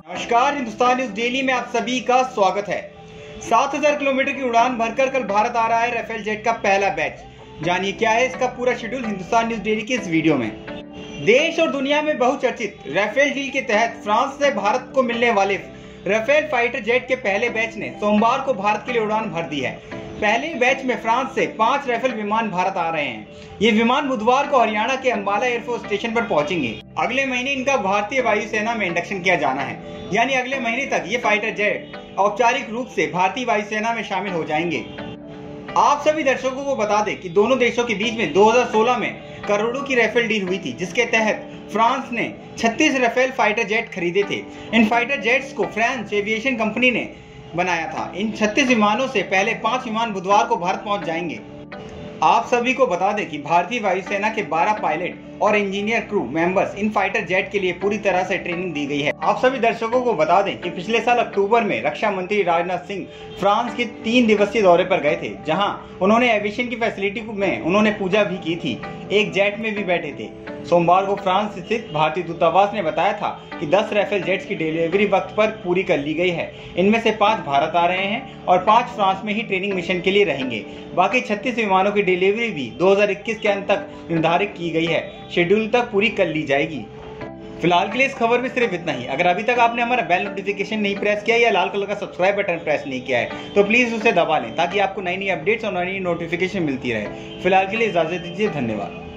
नमस्कार, Hindustan news daily में आप सभी का स्वागत है। 7000 किलोमीटर की उड़ान भरकर कल भारत आ रहा है राफेल जेट का पहला बैच। जानिए क्या है इसका पूरा शेड्यूल हिंदुस्तान न्यूज डेली की इस वीडियो में। देश और दुनिया में बहुचर्चित राफेल डील के तहत फ्रांस से भारत को मिलने वाले राफेल फाइटर जेट के पहले बैच ने सोमवार को भारत के लिए उड़ान भर दी है। पहले बैच में फ्रांस से 5 राफेल विमान भारत आ रहे हैं। ये विमान बुधवार को हरियाणा के अंबाला एयरफोर्स स्टेशन पर पहुंचेंगे। अगले महीने इनका भारतीय वायुसेना में इंडक्शन किया जाना है, यानी अगले महीने तक ये फाइटर जेट औपचारिक रूप से भारतीय वायुसेना में शामिल हो जाएंगे। आप सभी दर्शकों को बता दें कि दोनों देशों के बीच में 2016 में करोड़ों की राफेल डील हुई थी, जिसके तहत फ्रांस ने 36 राफेल फाइटर जेट खरीदे थे। इन फाइटर जेट्स को फ्रेंच एविएशन कंपनी ने बनाया था। इन 36 विमानों से पहले 5 विमान बुधवार को भारत पहुंच जाएंगे। आप सभी को बता दें कि भारतीय वायुसेना के 12 पायलट और इंजीनियर क्रू मेंबर्स इन फाइटर जेट के लिए पूरी तरह से ट्रेनिंग दी गई है। आप सभी दर्शकों को बता दें कि पिछले साल अक्टूबर में रक्षा मंत्री राजनाथ सिंह फ्रांस के 3 दिवसीय दौरे पर गए थे, जहां उन्होंने एविएशन की फैसिलिटी में उन्होंने पूजा भी की थी। एक जेट में भी बैठे थे। सोमवार को फ्रांस स्थित भारतीय दूतावास ने बताया था कि 10 राफेल जेट्स की डिलीवरी वक्त पर पूरी कर ली गई है। इनमें से 5 भारत आ रहे हैं और 5 फ्रांस में ही ट्रेनिंग मिशन के लिए रहेंगे। बाकी 36 विमानों की डिलीवरी भी 2021 के अंत तक निर्धारित की गई है। शेड्यूल तक पूरी कर ली जाएगी। फिलहाल के लिए इस खबर में सिर्फ इतना ही। अगर अभी तक आपने हमारा बेल नोटिफिकेशन नहीं प्रेस किया या लाल कलर का सब्सक्राइब बटन प्रेस नहीं किया है तो प्लीज उसे दबा लें, ताकि आपको नई नई अपडेट्स और नई नोटिफिकेशन मिलती रहे। फिलहाल के लिए इजाजत दीजिए। धन्यवाद।